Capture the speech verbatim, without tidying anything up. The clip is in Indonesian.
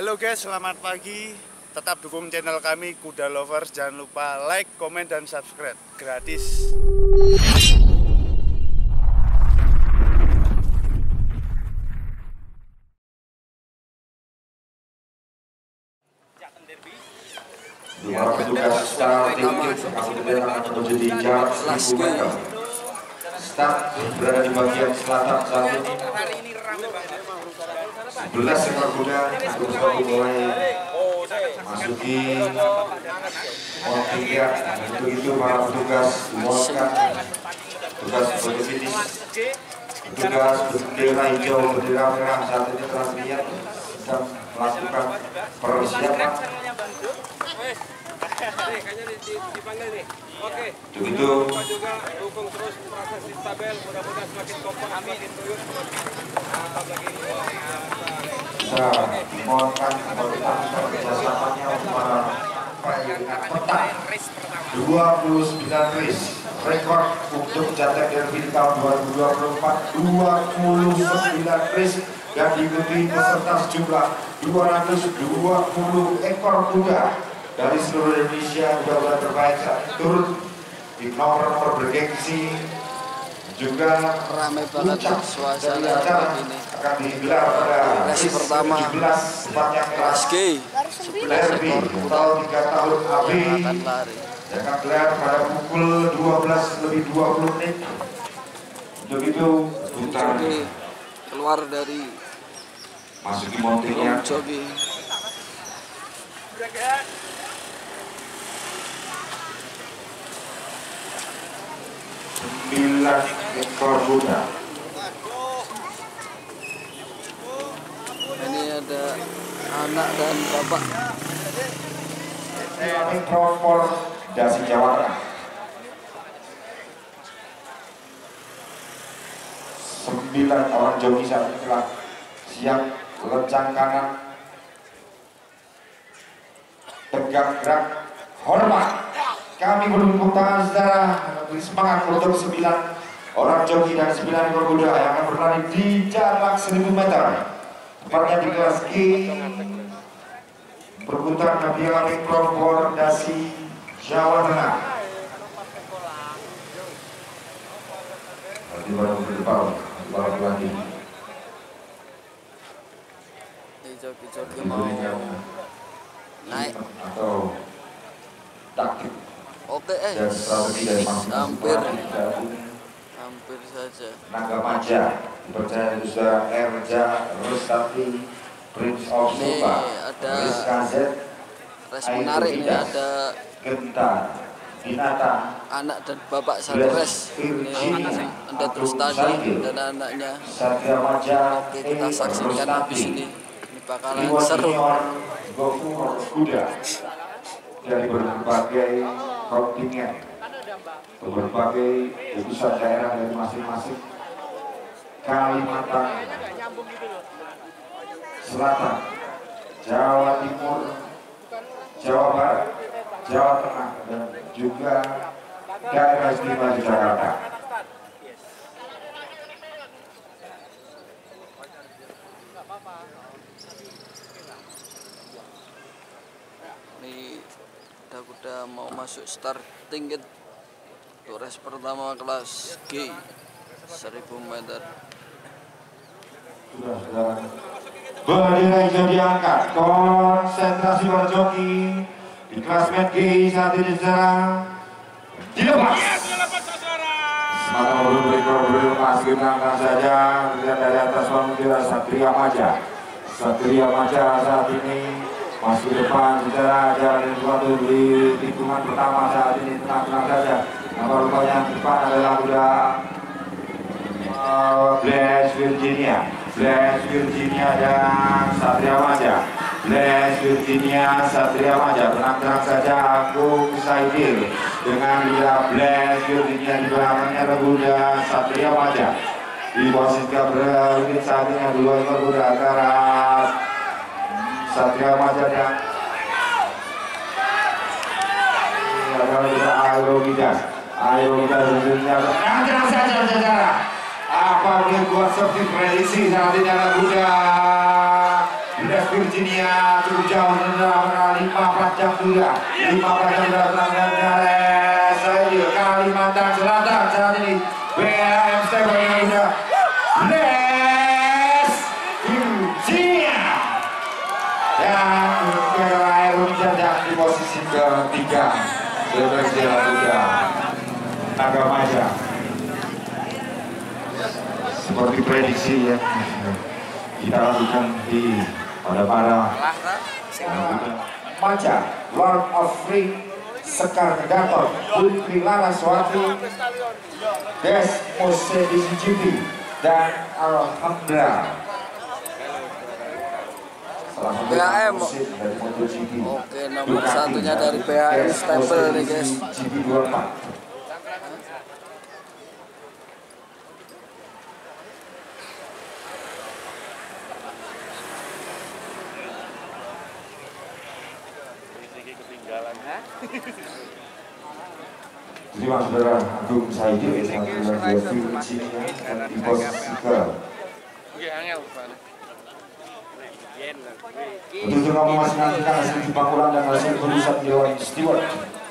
Halo guys, selamat pagi. Tetap dukung channel kami Kuda Lovers. Jangan lupa like, komen, dan subscribe. Gratis. Para petugas start tinggi kemudian akan menuju di jarak seribu meter. Start berada di bagian selatan saat ini. sebelas ekor kuda terus mulai masuki tiga. Untuk itu para petugas dimulaikan tugas sebagai finish. Petugas bendera hijau, bendera merah saat ini telah terlihat sedang melakukan persiapan. Untuk itu juga dukung terus proses stabil, mudah-mudahan semakin kompak, semakin tuyul, kita dimohonkan keberkahan kerjasamanya para perayaan petang dua puluh sembilan race rekor untuk Jateng Derby di tahun dua ribu dua puluh empat dua puluh sembilan race yang diikuti peserta sejumlah dua ratus dua puluh ekor kuda dari seluruh Indonesia. Kuda-kuda terbaik saat turun di nomor-nomor bergengsi juga ramai banget suasana ini. Akan digelar pada race pertama tujuh belas tepatnya kelas G Derby total tiga tahun A B yang akan gelar pada pukul dua belas lebih dua puluh menit. Untuk itu putar keluar dari masuki mountingnya jogging. sembilan ekor kuda. Ini ada anak dan bapak. Kami Propor Dasi Jawa Tengah. Sembilan orang joki saat ini telah siap lencang kanan, tegak gerak, hormat. Kami bertepuk tangan saudara, beri semangat untuk sembilan orang joki dan sembilan ekor kuda yang akan berlari di jarak seribu meter. Tepatnya di kelas G berputar Nabi Amin Propor Dasi Jawa Tengah. Di baru ke depan, baru lagi. Joki-joki mau naik atau taktik. Oke, eh, dan strategi dari hampir, hampir saja. Naga Maja dipercaya saudara Erja Rustati Prince of Ini Sumba, ada Rizka Z, res menarik nih, ada Genta Binata, anak dan bapak satu res. Ini ada Trustani dan anaknya. Satria Maja. Oke, kita saksikan habis ini. Ini bakalan Iwan seru. Senior Gofur Kuda dari berbagai kontingen, berbagai jurusan daerah dari masing-masing Kalimantan Selatan, Jawa Timur, Jawa Barat, Jawa Tengah, dan juga daerah istimewa Jakarta. Ini kuda-kuda mau masuk starting gate untuk race pertama kelas G seribu meter. Sudah, sudah. Bendera hijau diangkat, konsentrasi para joki di klasmen G saat ini saudara dilepas. Semata belum rekor belum masih menangkan saja. Lihat dari atas bendera Satria Maja. Satria Maja saat ini masuk depan saudara, jalan suatu di tikungan pertama saat ini tenang-tenang saja. Nomor rupanya depan adalah kuda uh, Blaze Virginia, Blaze Virginia dan Satria Maja. Blaze Virginia, Satria Maja, tenang-tenang saja. Agung Saidil dengan kuda Blaze Virginia di belakangnya ada kuda Satria Maja. Di posisi berunit saat ini dua ekor kuda antara Satria Maja dan adalah kuda Aero Midas. Aero Midas tentunya tenang saja saudara. Apa dia buat seperti prediksi saat ini ada kuda West Virginia cukup jauh menerang lima pelajar muda, lima pelajar muda menangkan saya Kalimantan Selatan saat ini B M Stable yang muda West Virginia dan Air menjajah di posisi ketiga selebrasi muda Nagamaja. Seperti prediksi ya kita lakukan di pada para Maja Lord of Ring Sekar Gatot Putri Laraswati Des Mose di C G P dan Alhamdulillah salah satu B A M. dari MotoGP. Oke, nomor satunya dari B A M stempel nih guys. G P dua puluh empat. Terima saudara Agung Saidi yang dua Virginia dan di posisi ke untuk juga masih nantikan hasil jumpa ulang dan hasil keputusan Dewan Stewart.